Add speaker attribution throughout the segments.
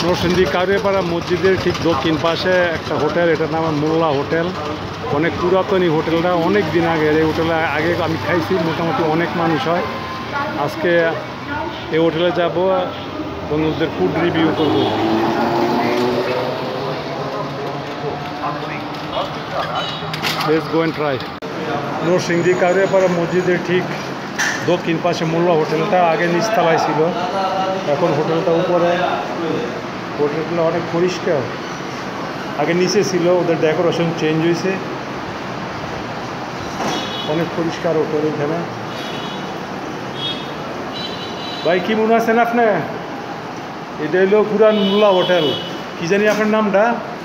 Speaker 1: নরসিংদী কাউরিয়াপাড়া মসজিদের ঠিক দক্ষিণ পাশে একটা হোটেল, এটার নাম মোল্লা হোটেল। অনেক পুরাতন এই হোটেলটা, অনেক দিন আগে। এই হোটেলে আগে আমি খাইছি, মোটামুটি অনেক মানুষ হয়। আজকে এই হোটেলে যাব এবং ওদের ফুড রিভিউ করব। Let's go and try. Narsingdi Kauriapara মসজিদের ঠিক দক্ষিণ পাশে মোল্লা হোটেলটা আগে নিচতলায় ছিল, এখন হোটেলটা উপরে। হোটেলটা অনেক পরিষ্কার, আগে নিচে ছিল, ওদের ডেকোরেশন চেঞ্জ হয়েছে। অনেক পরিষ্কার হোটেল এখানে। ভাই কি মনে আছেন আপনি? এটা হলো পুরান মোল্লা হোটেল। কি জানি আপনার নামটা?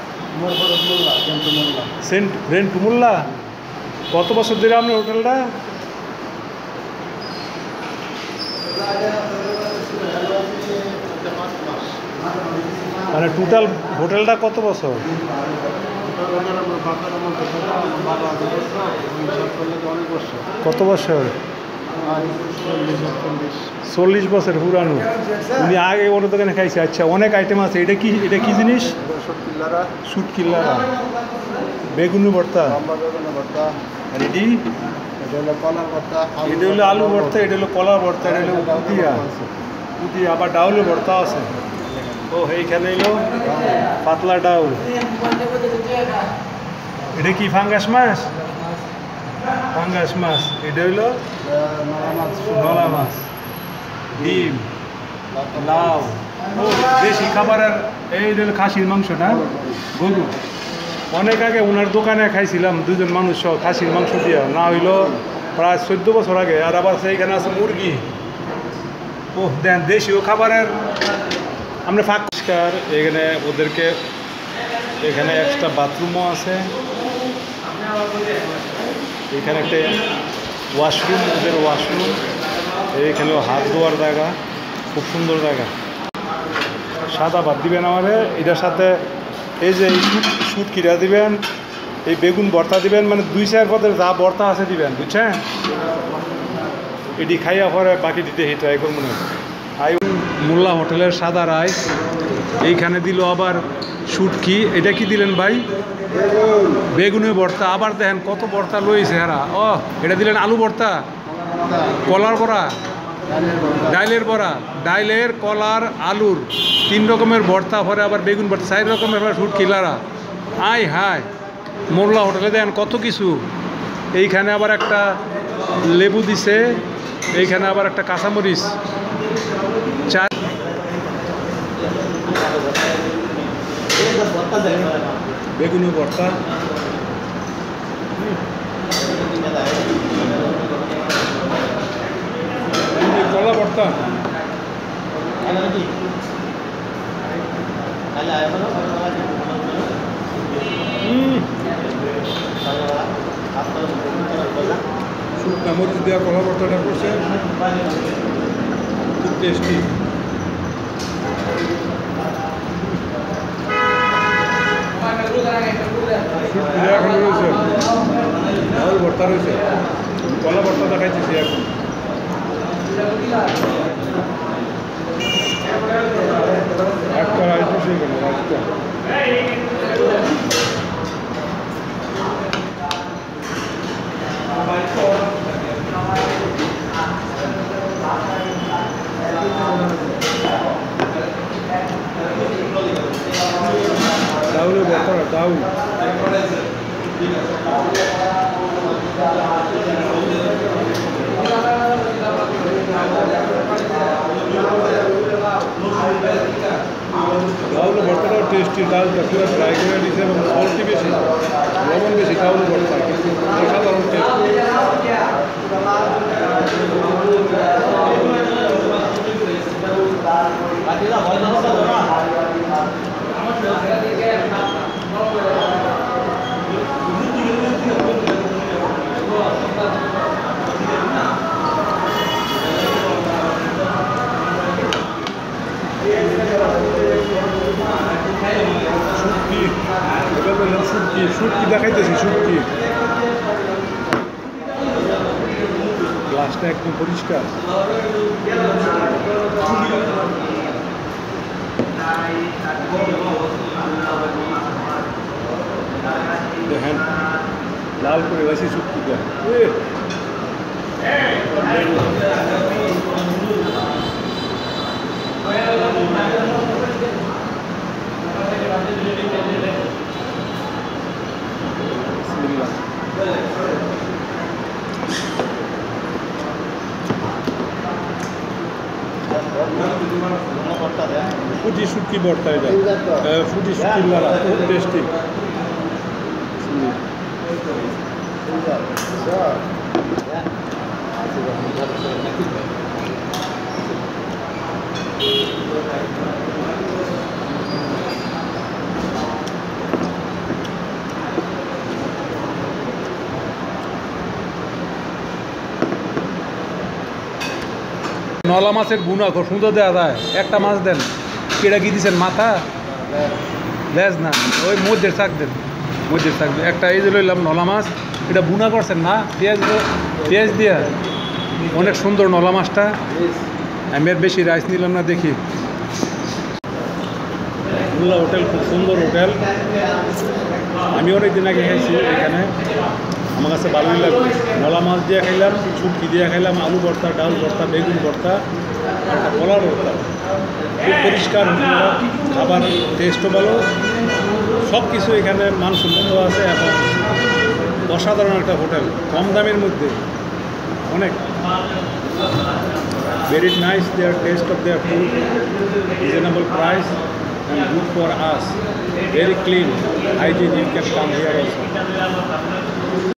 Speaker 1: সেন্ট রেন্টু মোল্লা। কত বছর ধরে আপনার হোটেলটা? মানে টোটাল হোটেলটা কত বছর? কত বছর? 40 বছর পুরানো। উনি আগে ওর দোকানে খাইছে। আচ্ছা, অনেক আইটেম আছে। এটা কি জিনিস? শুটকিল্লারা, বেগুনি ভর্তা, রেডি। এটা হলো আলু ভর্তা, এটা হলো কলা ভর্তা, এটা হলো পুদিয়া, আবার ডাউলের ভর্তা আছে। ও এইখানে এলো পাতলা ডাউল। এটা কি ফাঙ্গাস মাছ? ফাঙ্গাস মাছ। এটা হইল নলা মাছ, ডিম, লাউ। ও দেশি খাবারের। এই হলো খাসির মাংস না, গরু। অনেক আগে ওনার দোকানে খাইছিলাম, দুজন মানুষ সহ, খাসির মাংস দিয়া। না হইলো প্রায় 14 বছর আগে। আর আবার সেইখানে আছে মুরগি। ও দেন দেশীয় খাবারের আমরা পরিষ্কার। এখানে ওদেরকে এখানে এক্সট্রা বাথরুমও আছে। এখানে একটা ওয়াশরুম, ওদের ওয়াশরুম। এইখানেও হাত ধোয়ার জায়গা, খুব সুন্দর জায়গা। সাদা ভাত দিবেন আমারে, এটার সাথে এই যে শুটকিটা দিবেন, এই বেগুন ভর্তা দিবেন, মানে 2-4 পদের যা ভর্তা আছে দিবেন, বুঝছেন? এটি খাইয়া পরে বাকি দিতে হিট ট্রাই করবো না। মোল্লা হোটেলের সাদা রাইস। এইখানে দিল আবার শুটকি। এটা কি দিলেন ভাই? বেগুনের ভর্তা। আবার দেখেন কত ভর্তা লইছে হেরা। ও এটা দিলেন আলু ভর্তা, কলার বড়া, ডাইলের বড়া, ডাইলের, কলার, আলুর 3 রকমের ভর্তা। পরে আবার বেগুন ভর্তা, 4 রকমের শুটকি লারা। আয় হায়, মোল্লা হোটেলে দেখেন কত কিছু। এইখানে আবার একটা লেবু দিছে, এইখানে আবার একটা কাঁচামরিচ। বেগুনি ভর্তা, কলা ভর্তা, শুকনা মরিচ দেওয়া কলা ভর্তাটা করছে, খুব টেস্টি। এখন রয়েছে ডাউল ভর্তা, রয়েছে কলা ভর্তা দেখাইতেছি এখন। একটা রাইস বসে গেল, রাইসটা ডাউলের ভর্তা, ডাউল। ডাউলের ভর্তাটাও টেস্টি। ডালটা পুরো ড্রাই করে দিয়েছে এবং সল্টি বেশি, লবণ বেশি ডাউলের ভর্তা, কিন্তু অসাধারণ টেস্ট। শুটকি দেখাইতেছি, শুটকি। গ্লাসটা একদম পরিষ্কার। দেখেন লাল করে বেশি শুক্তিটা ফুটি শুটকি ভর্তা এটা ফুটি শুটকির লাড়া খুব টেস্টি নলা মাছের গুণা খুব সুন্দর দেওয়া যায় একটা মাছ দেন কেটা কি দিচ্ছেন মাথা লেজ না ওই মধ্যের শাক দেন মধ্যের শাক একটা এই যে লইলাম নলা মাছ এটা বুনা করছেন না পেঁয়াজ দিয়া অনেক সুন্দর নলা মাছটা আমি আর বেশি রাইস নিলাম না দেখি মোল্লা হোটেল খুব সুন্দর হোটেল আমি অনেক দিন আগে খাইছি এখানে আমার কাছে ভালোই লাগবে নলা মাছ দিয়ে খাইলাম শুটকি দিয়ে খাইলাম আলু ভর্তা ডাল ভর্তা বেগুন ভর্তা আর একটা কলার ভর্তা খুব পরিষ্কার খাবার টেস্টও ভালো সব কিছু এখানে মানসম্মত আছে এবং অসাধারণ একটা হোটেল কম দামের মধ্যে অনেক very nice their taste of their food reasonable price and good for us very clean hygiene you can come here also